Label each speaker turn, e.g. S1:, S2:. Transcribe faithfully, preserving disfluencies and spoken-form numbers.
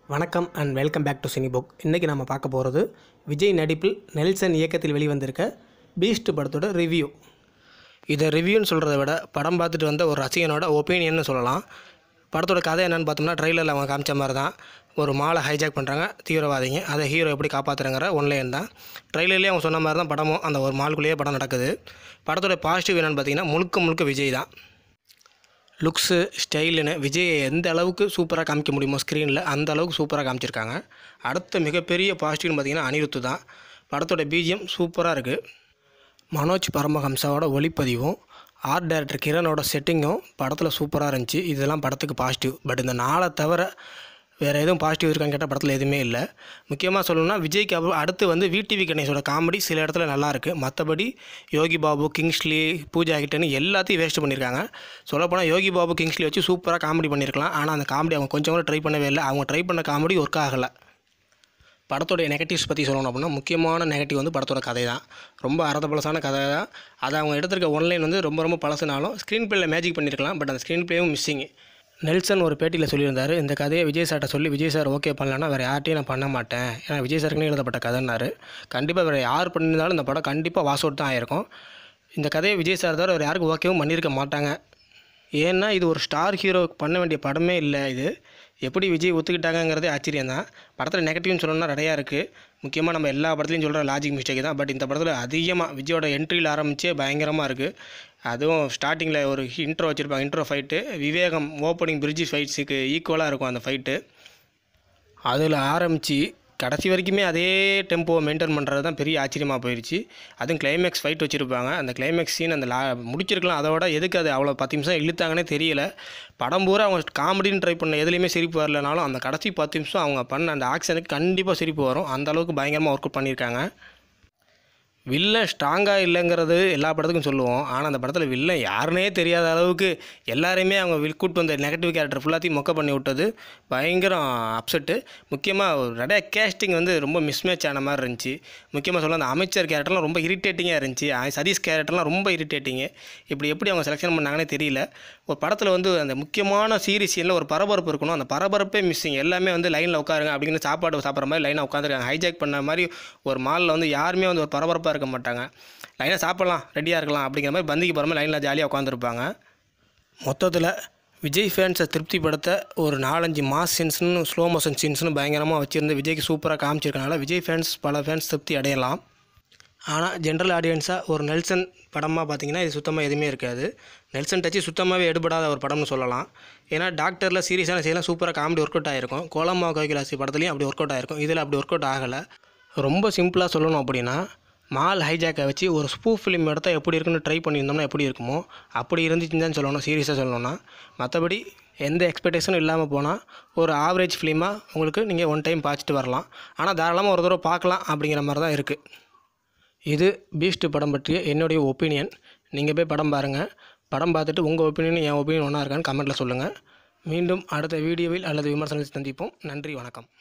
S1: வணக்கம் and welcome back to cine book. இன்றைக்கி நம்ம பார்க்க போகிறது விஜய் நடிப்பில் நெல்சன் இயக்கத்தில் வெளிவந்திருக்க பீஸ்ட் படத்தோட ரிவ்யூ. இதை ரிவ்யூன்னு சொல்கிறத விட படம் பார்த்துட்டு வந்த ஒரு ரசிகனோட ஒப்பீனியன்னு சொல்லலாம். படத்தோட கதை என்னென்னு பார்த்தோம்னா ட்ரெய்லரில் அவங்க காமிச்ச மாதிரி தான். ஒரு மாலை ஹைஜாக் பண்ணுறாங்க தீவிரவாதிங்க, அதை ஹீரோ எப்படி காப்பாற்றுறங்கிற ஒன்லைன் தான். ட்ரெய்லர்லேயே அவங்க சொன்ன மாதிரி தான் படமும் அந்த ஒரு மாலுக்குள்ளேயே படம் நடக்குது. படத்தோட பாசிட்டிவ் என்னென்னு பார்த்தீங்கன்னா முழுக்க முழுக்க விஜய் தான். லுக்ஸு ஸ்டைலுன்னு விஜயை எந்த அளவுக்கு சூப்பராக காமிக்க முடியுமோ ஸ்க்ரீனில் அந்த அளவுக்கு சூப்பராக காமிச்சிருக்காங்க. அடுத்த மிகப்பெரிய பாசிட்டிவ்னு பார்த்திங்கன்னா அனிருத்து தான். படத்தோட பிஜிஎம் சூப்பராக இருக்குது. மனோஜ் பரமஹம்சாவோட ஒளிப்பதிவும் ஆர்ட் டைரக்டர் கிரணோட செட்டிங்கும் படத்தில் சூப்பராக இருந்துச்சு. இதெல்லாம் படத்துக்கு பாசிட்டிவ். பட் இந்த நாளை தவிர வேறு எதுவும் பாசிட்டிவ் இருக்கான்னு கேட்டால் படத்தில் எதுவுமே இல்லை. முக்கியமாக சொல்லணும்னா விஜய்க்கு அப்புறம் அடுத்து வந்து விடிவி கணேஷோட காமெடி சில இடத்துல நல்லாயிருக்கு. மற்றபடி யோகி பாபு, கிங்ஸ்லி, பூஜா ஹிட்டன்னு எல்லாத்தையும் வேஸ்ட் பண்ணியிருக்காங்க. சொல்லப்போனால் யோகி பாபு, கிங்ஸ்லி வச்சு சூப்பராக காமெடி பண்ணியிருக்கலாம். ஆனால் அந்த காமெடி அவங்க கொஞ்சம் கூட ட்ரை பண்ணவே இல்லை. அவங்க ட்ரை பண்ண காமெடி ஒர்க் ஆகலை. படத்தோடைய நெகட்டிவ்ஸ் பற்றி சொல்லணும் அப்படின்னா முக்கியமான நெகட்டிவ் வந்து படத்தோட கதை தான். ரொம்ப அறத பழசான கதை தான். அதை அவங்க எடுத்திருக்க ஒன்லைன் வந்து ரொம்ப ரொம்ப பழசுனாலும் ஸ்க்ரீன் பிளேயில் மேஜிக் பண்ணியிருக்கலாம். பட் அந்த ஸ்க்ரீன் பிளேயும் மிஸ்ஸிங். நெல்சன் ஒரு பேட்டியில் சொல்லியிருந்தார், இந்த கதையை விஜய் சார்ட்ட சொல்லி விஜய் சார் ஓகே பண்ணலன்னா வேறு யார்ட்டையும் நான் பண்ண மாட்டேன், ஏன்னா விஜய் சாருக்குன்னு எழுதப்பட்ட கதைன்னாரு. கண்டிப்பாக வேறு யார் பண்ணியிருந்தாலும் இந்த படம் கண்டிப்பாக வாஸ் அவுட் தான் ஆகிருக்கும். இந்த கதையை விஜய் சார் தவிர வேறு யாருக்கும் ஓகேவும் பண்ணியிருக்க மாட்டாங்க. ஏன்னா இது ஒரு ஸ்டார் ஹீரோ பண்ண வேண்டிய படமே இல்லை. இது எப்படி விஜய் ஒத்துக்கிட்டாங்கிறதே ஆச்சரியம் தான். படத்தில் நெகட்டிவ்னு சொல்லணும்னா நிறையா இருக்குது. முக்கியமாக நம்ம எல்லா படத்துலையும் சொல்கிற லாஜிக் மிஸ்டேக் தான். பட் இந்த படத்தில் அதிகமாக விஜயோட என்ட்ரியில் ஆரம்பித்தே பயங்கரமாக இருக்குது. அதுவும் ஸ்டார்டிங்கில் ஒரு இன்ட்ரோ வச்சுருப்பாங்க. இன்ட்ரோ ஃபைட்டு விவேகம் ஓப்பனிங் பிரிட்ஜி ஃபைட்ஸுக்கு ஈக்குவலாக இருக்கும் அந்த ஃபைட்டு. அதில் ஆரம்பித்து கடைசி வரைக்குமே அதே டெம்போவை மெயின்டைன் பண்ணுறது தான் பெரிய ஆச்சரியமாக போயிடுச்சு. அதுவும் கிளைமேக்ஸ் ஃபைட் வச்சுருப்பாங்க. அந்த கிளைமேக்ஸ் சீன் அந்த லா முடிச்சிருக்கலாம். அதோட எதுக்கு அது அவ்வளோ பத்து நிமிஷம் இழுத்தாங்கன்னே தெரியல. படம் பூரா அவங்க காமெடின்னு ட்ரை பண்ண எதுலேயுமே சிரிப்பு வரலனாலும் அந்த கடைசி பத்து நிமிஷம் அவங்க பண்ண அந்த ஆக்ஷனுக்கு கண்டிப்பாக சிரிப்பு வரும். அந்தளவுக்கு பயங்கரமாக ஒர்க் அவுட் பண்ணியிருக்காங்க. வில்லன் ஸ்ட்ராங்காக இல்லைங்கிறது எல்லா படத்துக்கும் சொல்லுவோம். ஆனால் அந்த படத்தில் வில்லன் யாருன்னே தெரியாத அளவுக்கு எல்லாரையுமே அவங்க வில் கூட்டு வந்த நெகட்டிவ் கேரக்டர் ஃபுல்லாத்தையும் மொக்க பண்ணி விட்டது பயங்கரம் அப்செட்டு. முக்கியமாக நிறைய கேஸ்டிங் வந்து ரொம்ப மிஸ்மேட்ச் ஆன மாதிரி இருந்துச்சு. முக்கியமாக சொல்ல அந்த அமைச்சர் கேரக்டர்லாம் ரொம்ப இரிட்டேட்டிங்காக இருந்துச்சு. சதீஷ் கேரக்டர்லாம் ரொம்ப இரிட்டேட்டிங்கு. இப்படி எப்படி அவங்க செலெக்ஷன் பண்ணாங்கன்னே தெரியல. ஒரு படத்தில் வந்து அந்த முக்கியமான சீரியஸ் சீனில் ஒரு பரபரப்பு இருக்கணும். அந்த பரபரப்பே மிஸ்ஸிங். எல்லாமே வந்து லைனில் உட்காருங்க அப்படிங்கிற சாப்பாடு சாப்பிட்ற மாதிரி லைனாக உட்காந்துருக்காங்க. ஹைஜாக் பண்ண மாதிரி ஒரு மாலில் வந்து யாருமே வந்து ஒரு பரபரப்பாக இருக்க மாட்டாங்க. லைனாக சாப்பிட்லாம், ரெடியாக இருக்கலாம் அப்படிங்கிற மாதிரி பந்திக்கு போகிற மாதிரி லைனில் ஜாலியாக உட்காந்துருப்பாங்க. மொத்தத்தில் விஜய் ஃபேன்ஸை திருப்திப்படுத்த ஒரு நாலஞ்சு மாஸ் சீன்ஸ்னு ஸ்லோ மோஷன் சீன்ஸ்னு பயங்கரமாக வச்சுருந்து விஜய்க்கு சூப்பராக காமிச்சிருக்கனால விஜய் ஃபேன்ஸ் பல ஃபேன்ஸ் திருப்தி அடையலாம். ஆனால் ஜென்ரல் ஆடியன்ஸாக ஒரு நெல்சன் படமாக பார்த்திங்கன்னா இது சுத்தமாக எதுவுமே இருக்காது. நெல்சன் டச்சு சுத்தமாகவே எடுபடாத ஒரு படம்னு சொல்லலாம். ஏன்னா டாக்டரில் சீரியஸான சீலாம் சூப்பராக காமெடி ஒர்க் அவுட் ஆகிருக்கும். கோலம்மா கோகிலாசி படத்துலையும் அப்படி ஒர்க் அவுட் ஆகிருக்கும். இதில் அப்படி ஒர்க் அவுட் ஆகலை. ரொம்ப சிம்பிளாக சொல்லணும் அப்படின்னா மால் ஹைஜாக்கை வச்சு ஒரு ஸ்பூஃப் ஃபிலிம் எடுத்தால் எப்படி இருக்குன்னு ட்ரை பண்ணியிருந்தோம்னா எப்படி இருக்குமோ அப்படி இருந்துச்சுன்னு தான் சொல்லணும். சீரியஸாக சொல்லணும்னா மற்றபடி எந்த எக்ஸ்பெக்டேஷனும் இல்லாமல் போனால் ஒரு ஆவரேஜ் ஃபிலிமாக உங்களுக்கு நீங்கள் ஒன் டைம் பார்த்துட்டு வரலாம். ஆனால் தாராளமாக ஒரு தடவை பார்க்கலாம் அப்படிங்கிற மாதிரி தான் இருக்குது. இது பீஸ்ட் படம் பற்றிய என்னுடைய ஒப்பீனியன். நீங்கள் போய் படம் பாருங்கள். படம் பார்த்துட்டு உங்கள் ஒப்பீனியன் என் ஒப்பீனியன் ஒன்றா இருக்கான்னு கமெண்ட்டில் சொல்லுங்கள். மீண்டும் அடுத்த வீடியோவில் அல்லது விமர்சனத்தில் சந்திப்போம். நன்றி, வணக்கம்.